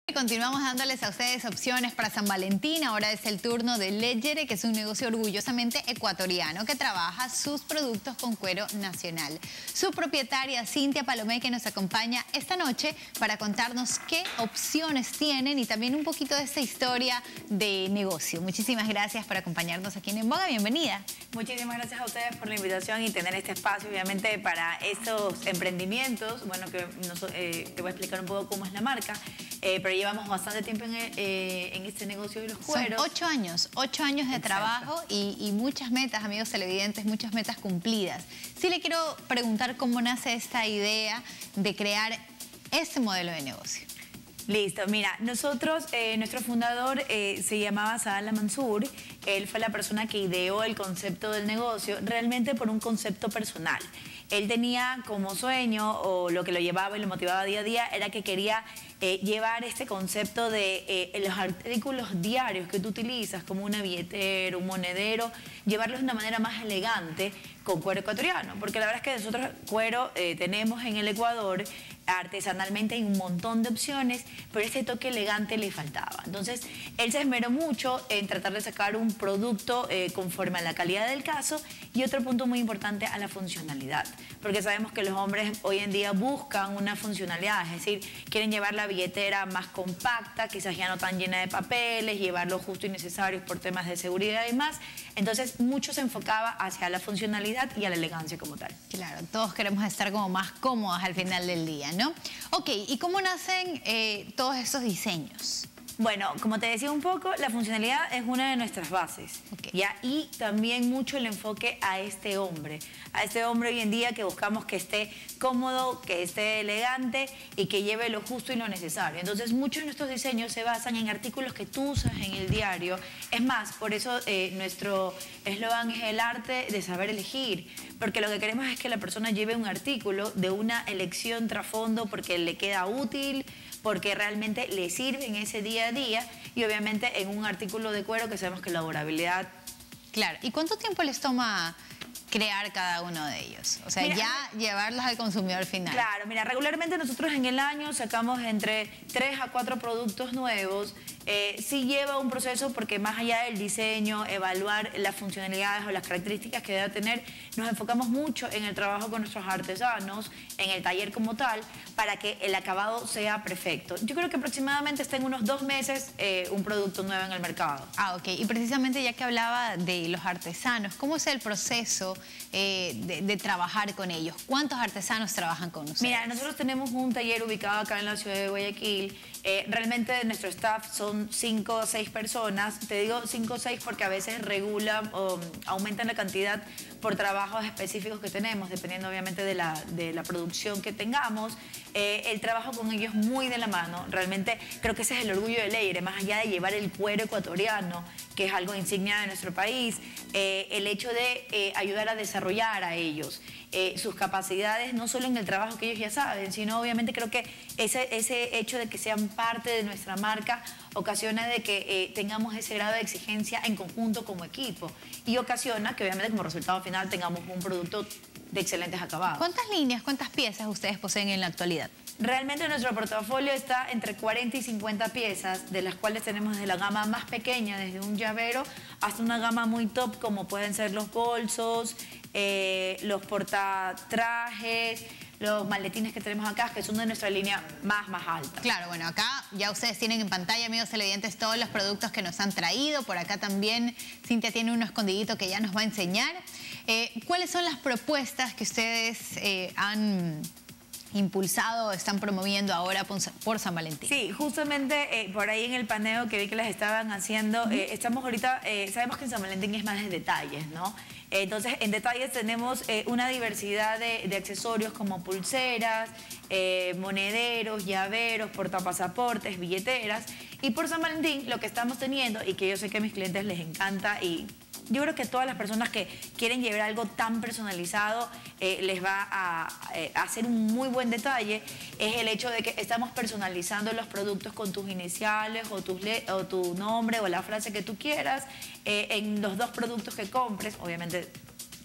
Continuamos dándoles a ustedes opciones para San Valentín. Ahora es el turno de Leggere, que es un negocio orgullosamente ecuatoriano que trabaja sus productos con cuero nacional. Su propietaria, Cintia Palomé, que nos acompaña esta noche para contarnos qué opciones tienen y también un poquito de esta historia de negocio. Muchísimas gracias por acompañarnos aquí en Boga. Bienvenida. Muchísimas gracias a ustedes por la invitación y tener este espacio, obviamente, para estos emprendimientos. Bueno, que te voy a explicar un poco cómo es la marca, pero llevamos bastante tiempo en este negocio de los cueros. Son 8 años de trabajo y muchas metas, amigos televidentes, muchas metas cumplidas. Sí le quiero preguntar cómo nace esta idea de crear este modelo de negocio. Listo, mira, nosotros, nuestro fundador se llamaba Saad Mansur. Él fue la persona que ideó el concepto del negocio, realmente por un concepto personal. Él tenía como sueño, o lo que lo llevaba y lo motivaba día a día, era que quería llevar este concepto de los artículos diarios que tú utilizas, como una billetera, un monedero, llevarlos de una manera más elegante con cuero ecuatoriano. Porque la verdad es que nosotros cuero tenemos en el Ecuador, artesanalmente hay un montón de opciones, pero este toque elegante le faltaba. Entonces, él se esmeró mucho en tratar de sacar un producto conforme a la calidad del caso y otro punto muy importante, a la funcionalidad. Porque sabemos que los hombres hoy en día buscan una funcionalidad, es decir, quieren llevar la billetera más compacta, quizás ya no tan llena de papeles, llevar lo justo y necesario por temas de seguridad y más. Entonces, mucho se enfocaba hacia la funcionalidad y a la elegancia como tal. Claro, todos queremos estar como más cómodas al final del día, ¿no? Ok, ¿y cómo nacen todos estos diseños? Bueno, como te decía un poco, la funcionalidad es una de nuestras bases. Okay. ¿Ya? Y también mucho el enfoque a este hombre hoy en día que buscamos que esté cómodo, que esté elegante y que lleve lo justo y lo necesario. Entonces, muchos de nuestros diseños se basan en artículos que tú usas en el diario. Es más, por eso nuestro eslogan es el arte de saber elegir, porque lo que queremos es que la persona lleve un artículo de una elección trasfondo porque le queda útil, porque realmente le sirve en ese día a día y obviamente en un artículo de cuero que sabemos que la durabilidad... Claro, ¿y cuánto tiempo les toma crear cada uno de ellos? O sea, mira, ya llevarlos al consumidor final. Claro, mira, regularmente nosotros en el año sacamos entre 3 a 4 productos nuevos. Sí lleva un proceso porque más allá del diseño, evaluar las funcionalidades o las características que debe tener, nos enfocamos mucho en el trabajo con nuestros artesanos, en el taller como tal, para que el acabado sea perfecto. Yo creo que aproximadamente está en unos 2 meses un producto nuevo en el mercado. Ah, ok. Y precisamente ya que hablaba de los artesanos, ¿cómo es el proceso de trabajar con ellos? ¿Cuántos artesanos trabajan con ustedes? Mira, nosotros tenemos un taller ubicado acá en la ciudad de Guayaquil. Realmente nuestro staff son 5 o 6 personas. Te digo 5 o 6 porque a veces regulan o aumentan la cantidad por trabajos específicos que tenemos, dependiendo obviamente de la producción que tengamos. El trabajo con ellos muy de la mano. Realmente creo que ese es el orgullo de Leggere, más allá de llevar el cuero ecuatoriano, que es algo insignia de nuestro país, el hecho de ayudar a desarrollar a ellos sus capacidades, no solo en el trabajo que ellos ya saben, sino obviamente creo que ese hecho de que sean parte de nuestra marca ocasiona de que tengamos ese grado de exigencia en conjunto como equipo y ocasiona que obviamente como resultado final tengamos un producto de excelentes acabados. ¿Cuántas líneas, cuántas piezas ustedes poseen en la actualidad? Realmente nuestro portafolio está entre 40 y 50 piezas, de las cuales tenemos desde la gama más pequeña, desde un llavero, hasta una gama muy top como pueden ser los bolsos, los portatrajes, los maletines que tenemos acá, que son de nuestra línea más alta. Claro, bueno, acá ya ustedes tienen en pantalla, amigos televidentes, todos los productos que nos han traído. Por acá también Cintia tiene uno escondidito que ya nos va a enseñar. ¿Cuáles son las propuestas que ustedes han impulsado, están promoviendo ahora por San Valentín? Sí, justamente por ahí en el paneo que vi que las estaban haciendo, estamos ahorita, sabemos que en San Valentín es más de detalles, ¿no? Entonces, en detalles tenemos una diversidad de accesorios como pulseras, monederos, llaveros, portapasaportes, billeteras. Y por San Valentín lo que estamos teniendo, y que yo sé que a mis clientes les encanta, y yo creo que todas las personas que quieren llevar algo tan personalizado les va a hacer un muy buen detalle, es el hecho de que estamos personalizando los productos con tus iniciales o tu nombre o la frase que tú quieras en los 2 productos que compres. Obviamente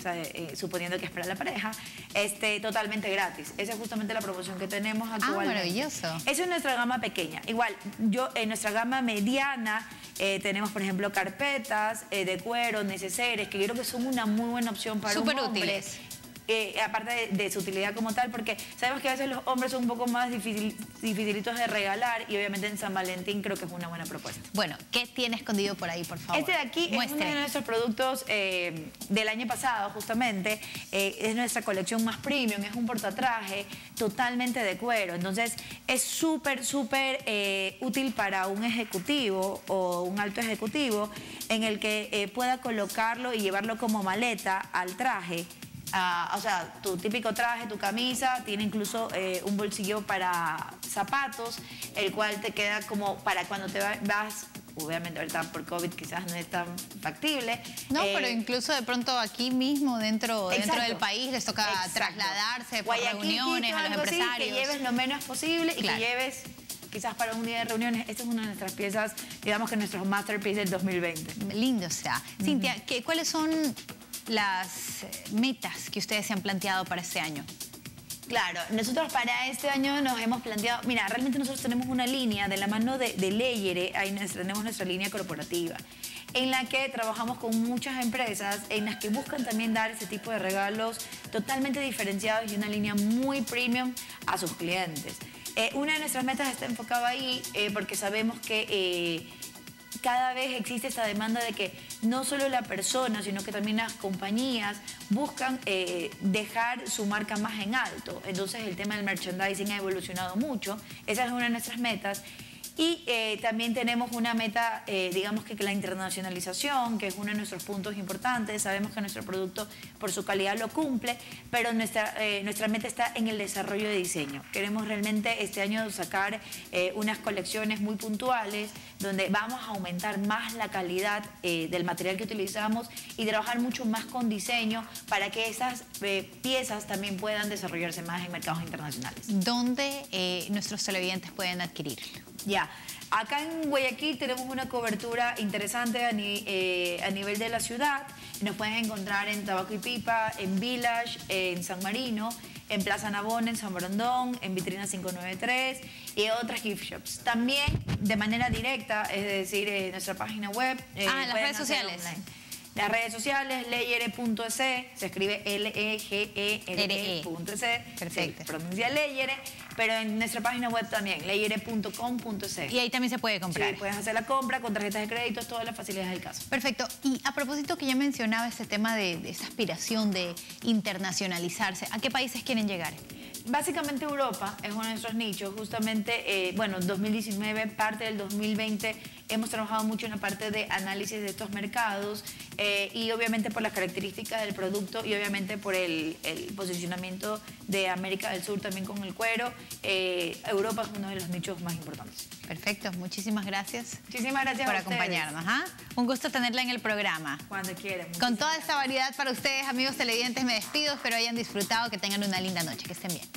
suponiendo que es para la pareja, totalmente gratis. Esa es justamente la promoción que tenemos actualmente. Ah, maravilloso. Esa es nuestra gama pequeña. Igual, en nuestra gama mediana tenemos, por ejemplo, carpetas de cuero, neceseres, que yo creo que son una muy buena opción para un hombre. Súper útiles. Aparte de su utilidad como tal, porque sabemos que a veces los hombres son un poco más dificilitos de regalar y obviamente en San Valentín creo que es una buena propuesta. Bueno, ¿qué tiene escondido por ahí, por favor? Este de aquí es uno de nuestros productos del año pasado, justamente. Es nuestra colección más premium, es un portatraje totalmente de cuero. Entonces, es súper útil para un ejecutivo o un alto ejecutivo en el que pueda colocarlo y llevarlo como maleta al traje. O sea, tu típico traje, tu camisa, tiene incluso un bolsillo para zapatos, el cual te queda como para cuando te vas, obviamente ahorita por COVID quizás no es tan factible. No, pero incluso de pronto aquí mismo, dentro del país, les toca trasladarse por reuniones a los empresarios. Así, que lleves lo menos posible y que lleves quizás para un día de reuniones. Esta es una de nuestras piezas, digamos que nuestros masterpiece del 2020. Lindo sea. Cintia, ¿cuáles son las metas que ustedes se han planteado para este año? Claro, nosotros para este año nos hemos planteado, mira, realmente nosotros tenemos una línea de la mano de Leyere, ahí tenemos nuestra línea corporativa, en la que trabajamos con muchas empresas, en las que buscan también dar ese tipo de regalos totalmente diferenciados y una línea muy premium a sus clientes. Una de nuestras metas está enfocada ahí porque sabemos que cada vez existe esta demanda de que no solo la persona, sino que también las compañías buscan dejar su marca más en alto. Entonces el tema del merchandising ha evolucionado mucho. Esa es una de nuestras metas. Y también tenemos una meta, digamos que la internacionalización, que es uno de nuestros puntos importantes. Sabemos que nuestro producto por su calidad lo cumple, pero nuestra meta está en el desarrollo de diseño. Queremos realmente este año sacar unas colecciones muy puntuales donde vamos a aumentar más la calidad del material que utilizamos y trabajar mucho más con diseño para que esas piezas también puedan desarrollarse más en mercados internacionales. ¿Dónde nuestros televidentes pueden adquirirlo? Ya, acá en Guayaquil tenemos una cobertura interesante a nivel de la ciudad. Nos pueden encontrar en Tabaco y Pipa, en Village, en San Marino, en Plaza Navona, en San Borondón, en Vitrina 593 y otras gift shops. También de manera directa, es decir, en nuestra página web. En las redes sociales. Online. Las redes sociales, leyere.es, se escribe Legere.es, perfecto. Se pronuncia Leyere, pero en nuestra página web también, leyere.com.es. Y ahí también se puede comprar. Sí, puedes hacer la compra con tarjetas de crédito, todas las facilidades del caso. Perfecto. Y a propósito que ya mencionaba este tema de esa aspiración de internacionalizarse, ¿a qué países quieren llegar? Básicamente Europa es uno de nuestros nichos. Justamente, bueno, 2019, parte del 2020, hemos trabajado mucho en la parte de análisis de estos mercados y obviamente por las características del producto y obviamente por el posicionamiento de América del Sur también con el cuero. Europa es uno de los nichos más importantes. Perfecto, muchísimas gracias. Muchísimas gracias por a ustedes. Acompañarnos. Un gusto tenerla en el programa. Cuando quieran. Con toda esta variedad para ustedes, amigos televidentes, me despido. Espero hayan disfrutado, que tengan una linda noche, que estén bien.